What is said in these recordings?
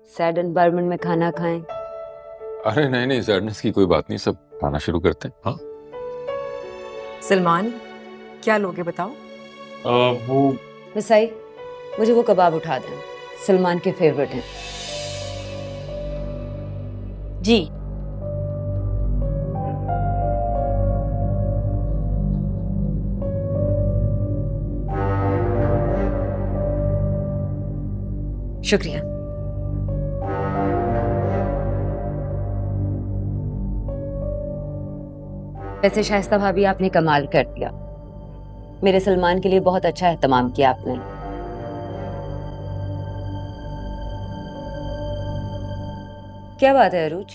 Sad environment में खाना खाएं। अरे नहीं नहीं, सैडनेस की कोई बात नहीं, सब खाना शुरू करते हैं। हाँ सलमान, क्या लोगे बताओ? वो मिसाई, मुझे वो कबाब उठा दें, सलमान के फेवरेट हैं। जी। शुक्रिया। वैसे शाइस्ता भाभी, आपने कमाल कर दिया। मेरे सलमान के लिए बहुत अच्छा एहतमाम किया आपने। क्या बात है अरूज,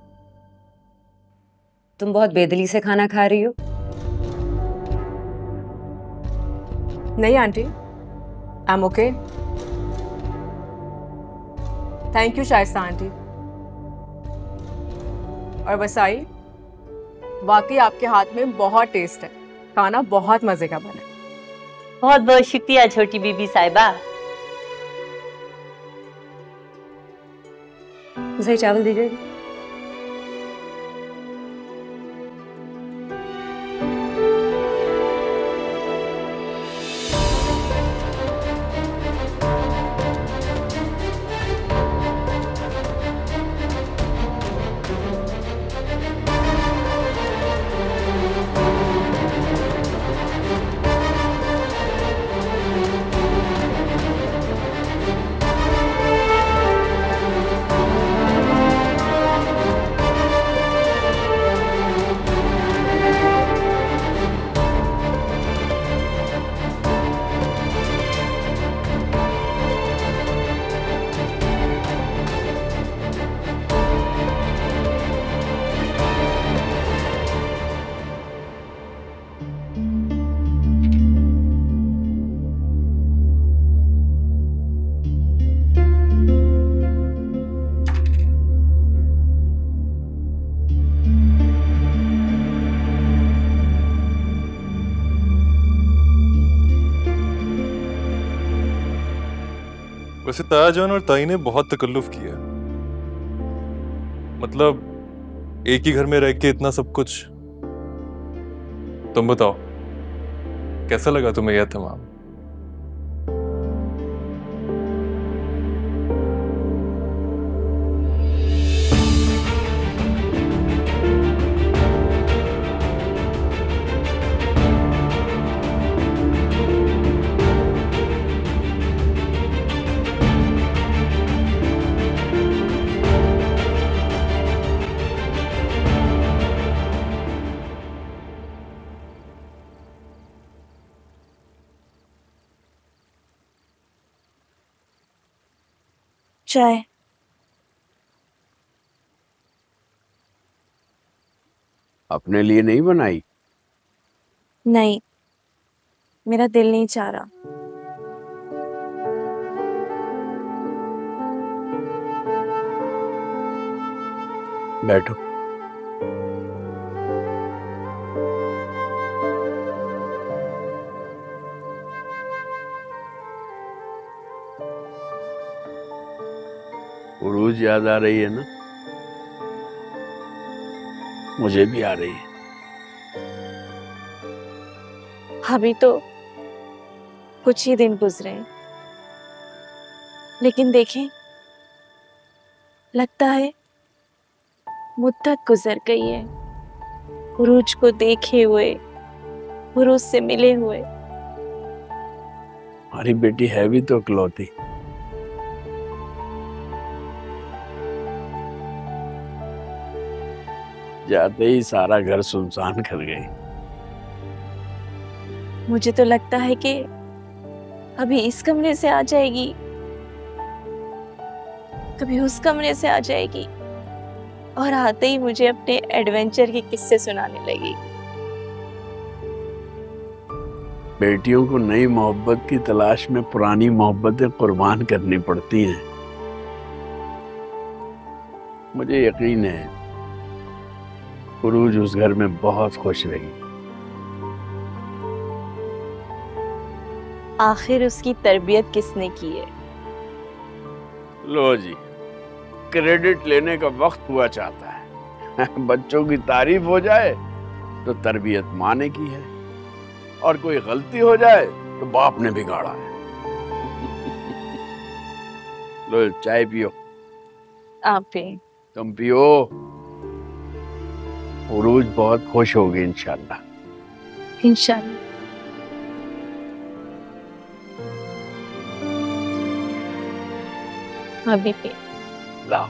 तुम बहुत बेदिली से खाना खा रही हो। नहीं aunty, I am okay. Thank you Shaista aunty. और वसाई, वाकई आपके हाथ में बहुत टेस्ट है, खाना बहुत मजे का बना है। बहुत बहुत शुक्रिया छोटी बीबी साहिबा। सही चावल दीजिएगा। वैसे तायाजान और ताई ने बहुत तकल्लुफ किया। मतलब एक ही घर में रह के इतना सब कुछ। तुम बताओ, कैसा लगा तुम्हें यह तमाम? चाय। अपने लिए नहीं बनाई? नहीं, मेरा दिल नहीं चाह रहा। बैठो। उरूज याद आ रही है ना? मुझे भी आ रही है। अभी तो कुछ ही दिन गुजरे हैं, लेकिन देखें, लगता है मुद्दत गुजर गई है उरूज को देखे हुए, उरूज से मिले हुए। हमारी बेटी है भी तो इकलौती। जाते ही सारा घर सुनसान कर गई। मुझे तो लगता है कि अभी इस कमरे से आ जाएगी, कभी उस कमरे से आ जाएगी, और आते ही मुझे अपने एडवेंचर के किस्से सुनाने लगेगी। बेटियों को नई मोहब्बत की तलाश में पुरानी मोहब्बतें कुर्बान करनी पड़ती हैं। मुझे यकीन है उरूज उस घर में बहुत खुश रही। आखिर उसकी तरबियत किसने की है? लो जी, क्रेडिट लेने का वक्त हुआ चाहता है। बच्चों की तारीफ हो जाए तो तरबियत माने की है, और कोई गलती हो जाए तो बाप ने बिगाड़ा है। लो चाय पियो। आप भी। तुम पियो। उरूज बहुत खुश होगी इंशाल्लाह। इंशाल्लाह। अभी भी। लाओ।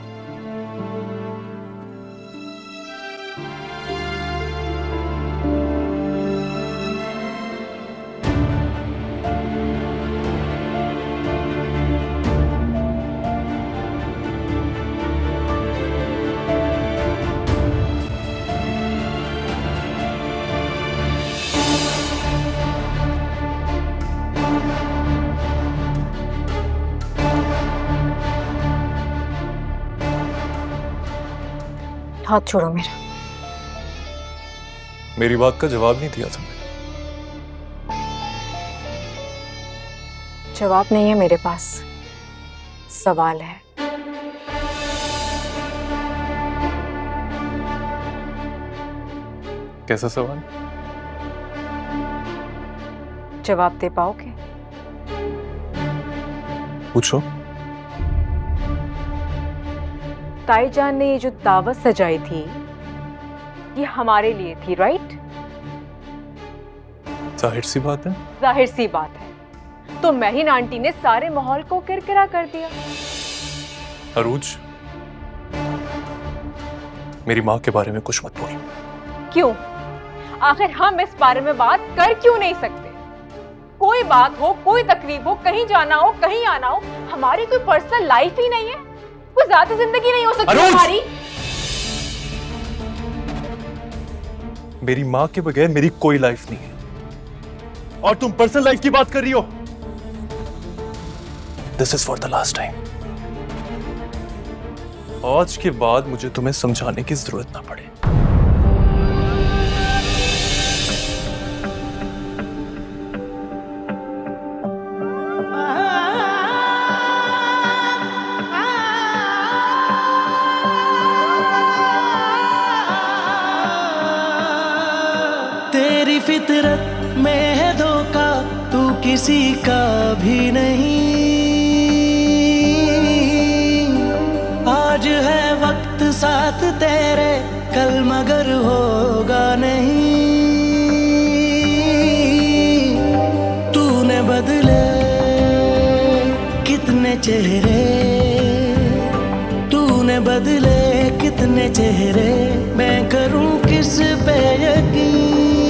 हाथ छोड़ो मेरा। मेरी बात का जवाब नहीं दिया तुमने। जवाब नहीं है मेरे पास, सवाल है। कैसा सवाल? जवाब दे पाओगे? पूछो। ताई जान ने ये जो दावत सजाई थी ये हमारे लिए थी, राइट? जाहिर सी बात है। जाहिर सी बात है। तो महिन आंटी ने सारे माहौल को किरकिरा कर दिया। अरूज, मेरी माँ के बारे में कुछ मत बोल। क्यों? आखिर हम इस बारे में बात कर क्यों नहीं सकते? कोई बात हो, कोई तकलीफ हो, कहीं जाना हो, कहीं आना हो, हमारी कोई पर्सनल लाइफ ही नहीं है? कोई ज़ाती जिंदगी नहीं हो सकती हमारी? मेरी माँ के बगैर मेरी कोई लाइफ नहीं है, और तुम पर्सनल लाइफ की बात कर रही हो। This is for the last time. आज के बाद मुझे तुम्हें समझाने की जरूरत ना पड़े। तेरी फितरत में है धोखा, तू किसी का भी नहीं। आज है वक्त साथ तेरे, कल मगर होगा नहीं। तूने बदले कितने चेहरे, तूने बदले कितने चेहरे, मैं करूं किस पे यकीन।